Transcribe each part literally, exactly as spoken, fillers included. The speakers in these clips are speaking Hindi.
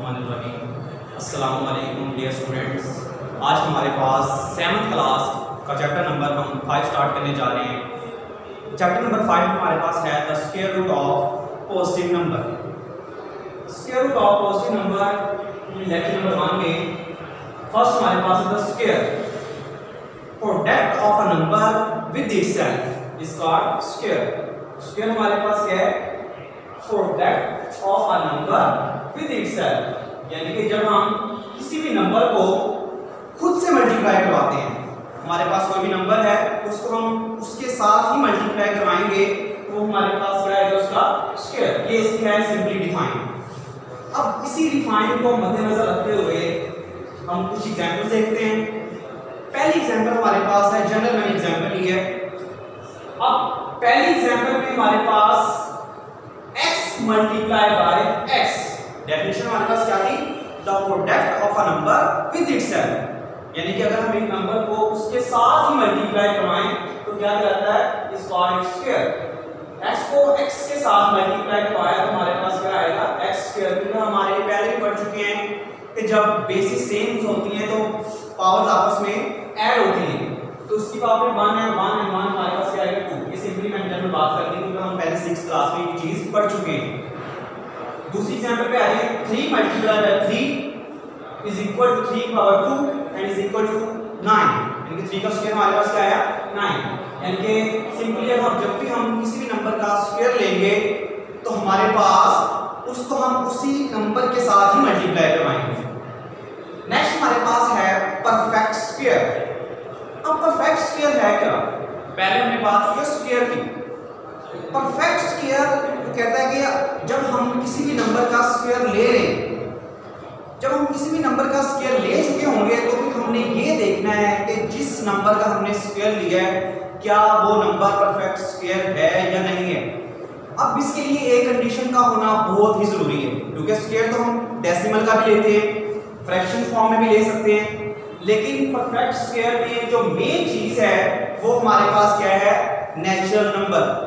बिस्मिल्लाहिर्रहमानिर्रहीम। अस्सलामु अलैकुम डियर स्टूडेंट्स। आज हमारे पास सेवन्थ क्लास का चैप्टर नंबर हम फाइव स्टार्ट करने जा रहे हैं। चैप्टर नंबर फाइव हमारे पास है the square root of positive number. Square root of positive number lecture number one में फर्स्ट हमारे पास है the square product of a number with itself is called square. Square हमारे पास क्या है? Product of a number with itself, यानी कि जब हम किसी भी नंबर को खुद से मल्टीप्लाई करवाते हैं, हमारे पास कोई भी नंबर है उसको हम उसके साथ ही मल्टीप्लाई करवाएंगे तो हमारे पास क्या है? उसका स्क्वायर। ये इसकी है सिंपली डिफाइन। अब इसी डिफाइन को मद्देनजर रखते हुए हम कुछ एग्जांपल देखते हैं। पहली एग्जांपल हमारे पास है, जनरल मैंने एग्जांपल ली है। अब पहली एग्जांपल में हमारे पास x multiply by x, definition हमारे पास क्या थी? The product of a number with itself, यानी कि अगर हम एक नंबर को उसके साथ ही मल्टीप्लाई करवाएं तो क्या कहलाता है? Is called square. x को x के साथ मल्टीप्लाई करवाया तो हमारे पास क्या आएगा? x square. क्योंकि हमारे पहले भी पढ़ चुके हैं कि जब बेसिस सेम होती हैं तो पावर्स आपस में ऐड होती हैं, तो उसकी पावर वन है, वन एंड वन हमारे पास क्या आएगा? टू। ये सिंपली मैं जनरल बात कर दी क्योंकि हम पहले सिक्स क्लास में ये चीज पढ़ चुके हैं। दूसरी एग्जांपल पे आ रही है, three multiply by three is equal to three power two and is equal to nine, यानी कि थ्री का स्क्वायर हमारे पास क्या आया? नाइन। यानी कि सिंपली अब हम जब भी हम किसी भी नंबर का स्क्वायर लेंगे तो हमारे पास उसको हम उसी नंबर के साथ ही मल्टीप्लाई करवाएंगे। नेक्स्ट हमारे पास है परफेक्ट स्क्वायर। अब परफेक्ट स्क्वायर है क्या? पहले हमने बात की स्क्वायर की। परफेक्ट स्क्वायर कहता है कि जब हम किसी भी नंबर का स्क्वायर ले लें, जब हम किसी भी नंबर का स्क्वायर ले चुके होंगे तो फिर हमने ये देखना है कि जिस नंबर का हमने स्क्वायर लिया है क्या वो नंबर परफेक्ट स्क्वायर है या नहीं है। अब इसके लिए एक कंडीशन का होना बहुत ही जरूरी है, क्योंकि स्क्वायर तो हम डेसिमल का भी लेते हैं, फ्रैक्शन फॉर्म में भी ले सकते हैं, लेकिन परफेक्ट स्क्वायर में जो मेन चीज है वो हमारे पास क्या है? Natural number.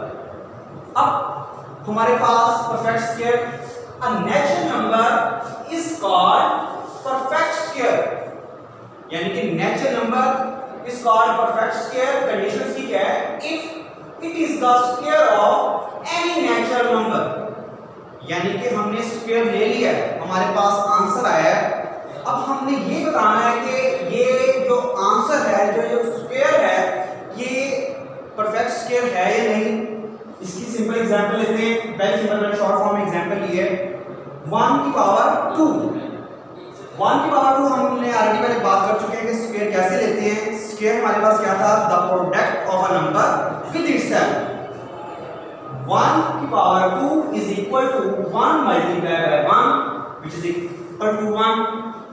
अब हमारे पास perfect square, a natural number is called perfect square, यानी कि natural number is called perfect square. Condition की क्या है? If it is the square of any natural number, यानी कि हमने स्क्वायर ले लिया, हमारे पास आंसर आया है। अब हमने ये बताना है कि ये जो आंसर है, जो ये स्क्वायर है, ये परफेक्ट स्क्वायर है या नहीं। इसकी सिंपल एग्जांपल लेते हैं। वेरी सिंपल, मैंने शॉर्ट फॉर्म में एग्जांपल ली है। वन की पावर टू, वन की पावर टू हमने ऑलरेडी पहले बात कर चुके हैं कि स्क्वायर कैसे लेते हैं। स्क्वायर हमारे पास क्या था? The product of a number with itself. One की power two is equal to one multiply by one which is equal to one.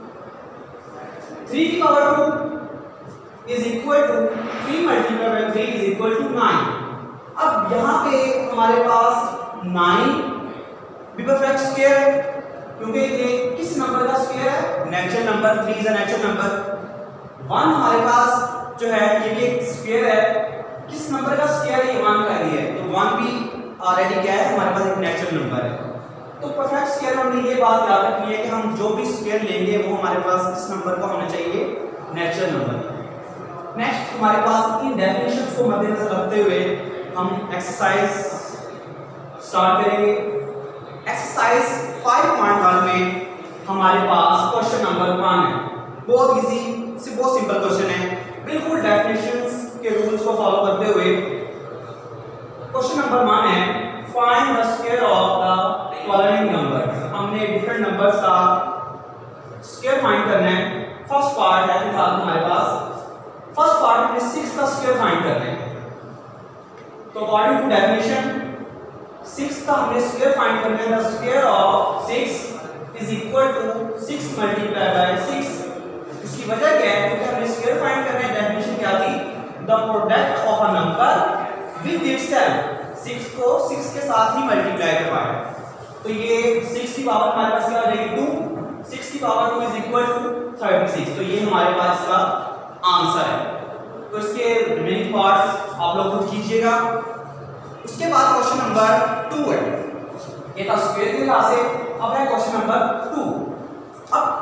Three की power two is equal to three multiply by three is equal to nine. अब यहाँ पे हमारे पास नाइन भी परफेक्ट स्क्वायर है, क्योंकि ये किस नंबर का स्क्वायर है? Natural number. Three is a natural number. One हमारे पास जो है ये भी एक स्क्वायर है, किस नंबर का स्क्वायर है? ये वन का ही है, तो वन भी ऑलरेडी क्या है? हमारे पास एक नेचुरल नंबर है। तो परफेक्ट स्क्वायर हमने ये बात याद रखनी है कि हम जो भी स्क्वायर लेंगे वो हमारे पास किस नंबर का होना चाहिए? Natural number. नेक्स्ट हमारे पास इन डेफिनेशंस को मद्देनजर रखते हुए हम एक्सरसाइज स्टार्ट करेंगे। एक्सरसाइज फाइव पॉइंट वन में हमारे पास क्वेश्चन नंबर वन है। बहुत इजी से बहुत सिंपल क्वेश्चन है, बिल्कुल डेफिनेशंस के रूल्स को फॉलो करते हुए। क्वेश्चन नंबर वन है, find the square of the following numbers. हमने डिफरेंट नंबर्स का स्क्वायर फाइंड करना है। फर्स्ट पार्ट है फिलहाल हमारे पास, फर्स्ट पार्ट में सिक्स का स्क्वायर फाइंड करना है। तो अकॉर्डिंग टू डेफिनेशन सिक्स का हमने स्क्वायर फाइंड करना है। The square of six is equal to six multiply by six. इसकी वजह क्या है? क्योंकि हमने स्क्वायर फाइंड करना है। डेफिनेशन क्या थी? The product of a number with itself. Six को सिक्स के साथ ही मल्टीप्लाई करवाया, तो ये सिक्स की पावर हमारे पास क्या हो जाएगी? टू। सिक्स की power two is equal to thirty six. तो ये हमारे पास का आंसर है। तो इसके रिमेनिंग पार्ट्स आप लोग खुद कीजिएगा। उसके बाद क्वेश्चन नंबर टू है, ये था स्क्वायर के लिहाज से। अब है question number two.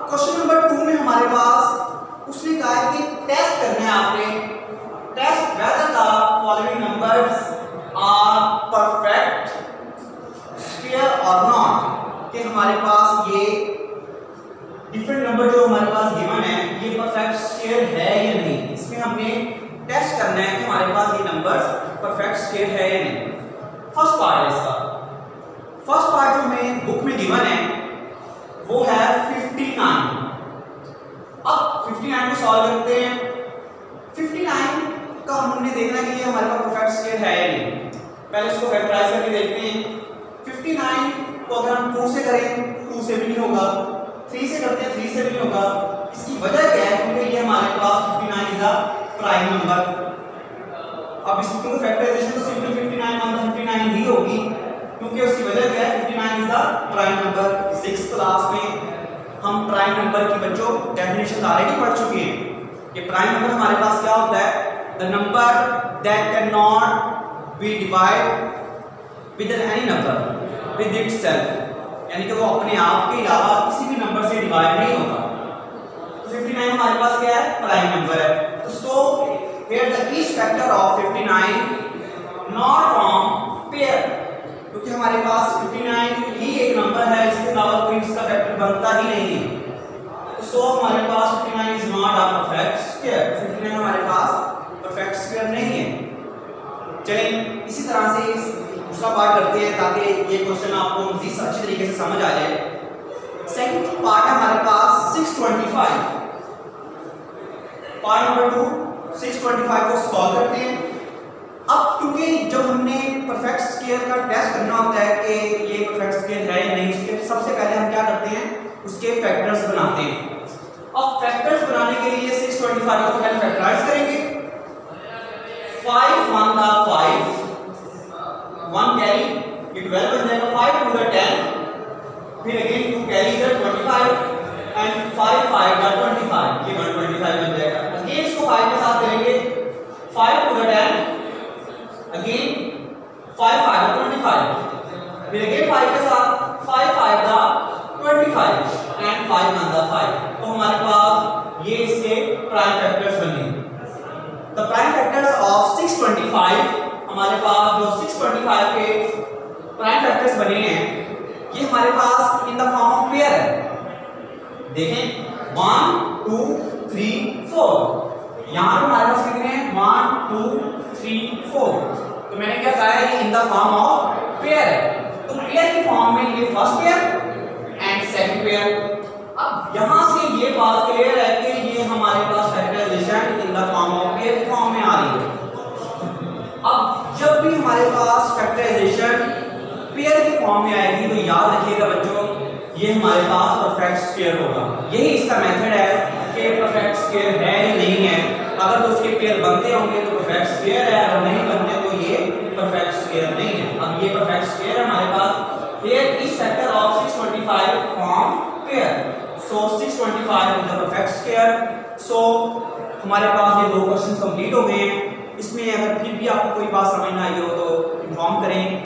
Question number two में हमारे पास उसने कहा है कि टेस्ट करना है आपने, test whether the following numbers are perfect square और नॉट, कि हमारे पास ये डिफरेंट नंबर जो हमारे पास गिवन है ये परफेक्ट स्क्वायर है या नहीं। इसमें हमने टेस्ट करना है कि हमारे पास ये नंबर्स परफेक्ट स्क्वायर है या नहीं। फर्स्ट पार्ट है इसका, फर्स्ट पार्ट जो हमें बुक में गिवन है वो है उनसठ। अब उनसठ को सॉल्व करते हैं। उनसठ का हमने देखना कि ये हमारे पास परफेक्ट स्क्वायर है या नहीं। पहले इसको फैक्टराइज करके देखते हैं। उनसठ को अगर हम टू से करें टू से भी नहीं होगा, थ्री से करते हैं थ्री से भी नहीं होगा। इसकी वजह क्या है? क्योंकि ये हमारे पास उनसठ इज अ प्राइम नंबर। अब इसको फैक्टराइजेशन तो सिंपल उनसठ मान उनसठ ही होगी, क्योंकि उसकी वजह क्या है? उनसठ is the prime number. Sixth class में हम प्राइम नंबर की बच्चों डेफिनेशन ऑलरेडी पढ़ चुके हैं कि प्राइम नंबर हमारे पास क्या होता है? The number that can not be divide with any number with itself, यानी कि वो अपने आप के अलावा किसी भी नंबर से डिवाइड नहीं होता। तो उनसठ हमारे पास क्या है? प्राइम नंबर है। तो so here the each factor of उनसठ नॉट फ्रॉम पेयर, क्योंकि हमारे पास उनसठ ही एक नंबर है, इसके अलावा कोई इसका फैक्टर बनता ही नहीं है। तो सो हमारे पास उनसठ is not a perfect square, उनसठ हमारे पास परफेक्ट स्क्वायर नहीं है। चलिए इसी तरह से इस दूसरा पार्ट करते हैं ताकि ये क्वेश्चन आपको मज़ीद अच्छी तरीके से समझ आ जाए। सेकंड पार्ट है हमारे पास छह सौ पच्चीस। पार्ट नंबर टू छह सौ पच्चीस को सॉल्व करते हैं। अब क्योंकि जब हमने परफेक्ट स्क्वायर का टेस्ट करना होता है कि ये परफेक्ट स्क्वायर है या नहीं, उसके सबसे पहले हम क्या करते हैं? उसके फैक्टर्स बनाते हैं। अब फैक्टर्स बनाने के लिए छह सौ पच्चीस को पहले फैक्टराइज करेंगे। फाइव वन का फाइव, वन कैरी ये ट्वेल्व बन जाएगा, फाइव टू का टेन, फिर अगेन टू कैरी इधर पच्चीस एंड फाइव फाइव का पच्चीस, ये एक सौ पच्चीस बन जाएगा। अगेन इसको फाइव के साथ करेंगे, फाइव टू का टेन, अगेन फाइव फाइव का पच्चीस, फिर अगेन फाइव के साथ फाइव फाइव का पच्चीस एंड फाइव वन का फाइव। तो हमारे पास ये इसके प्राइम फैक्टर्स बने। द प्राइम फैक्टर्स ऑफ छह सौ पच्चीस, हमारे पास जो छह सौ पच्चीस के प्राइम फैक्टर्स बने हैं ये हमारे पास in the form of pair है। देखें वन टू थ्री फोर, यहाँ पे हमारे पास कितने हैं? One two three four. तो मैंने क्या कहा है? ये in the form of pair है। तो पेयर की फॉर्म में ये first pair and second pair. अब यहां से ये बात क्लियर है कि ये हमारे पास factorization in the form of pair की फॉर्म में आ रही है। अब जब भी हमारे पास फैक्टराइजेशन पेयर की फॉर्म में आएगी तो याद रखिएगा बच्चों ये हमारे पास परफेक्ट स्क्वायर होगा। यही इसका मेथड है कि परफेक्ट स्क्वायर है या नहीं है। अगर तो उसके पेयर बनते होंगे तो परफेक्ट स्क्वायर है, अगर नहीं बनते तो ये परफेक्ट स्क्वायर नहीं है। अब ये परफेक्ट स्क्वायर है हमारे पास। Here each factor of छह सौ पच्चीस form pair. So छह सौ पच्चीस is a perfect square. So हमारे पास ये दो क्वेश्चन कंप्लीट हो गए हैं। इसमें अगर फिर भी आपको कोई बात समझ ना आई हो तो इन्फॉर्म करें।